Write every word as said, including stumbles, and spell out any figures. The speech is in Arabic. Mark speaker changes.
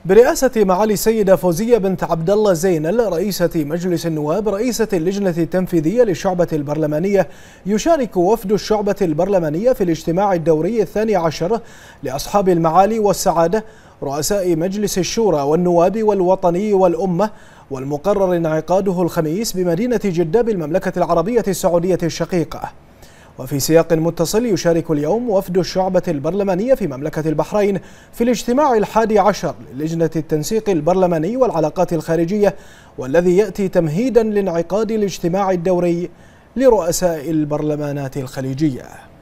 Speaker 1: برئاسة معالي السيدة فوزية بنت عبد الله زينل رئيسة مجلس النواب رئيسة اللجنة التنفيذية للشعبة البرلمانية، يشارك وفد الشعبة البرلمانية في الاجتماع الدوري الثاني عشر لأصحاب المعالي والسعادة رؤساء مجلس الشورى والنواب والوطني والأمة، والمقرر انعقاده الخميس بمدينة جدة بالمملكة العربية السعودية الشقيقة. وفي سياق متصل، يشارك اليوم وفد الشعبة البرلمانية في مملكة البحرين في الاجتماع الحادي عشر للجنة التنسيق البرلماني والعلاقات الخارجية، والذي يأتي تمهيدا لانعقاد الاجتماع الدوري لرؤساء البرلمانات الخليجية.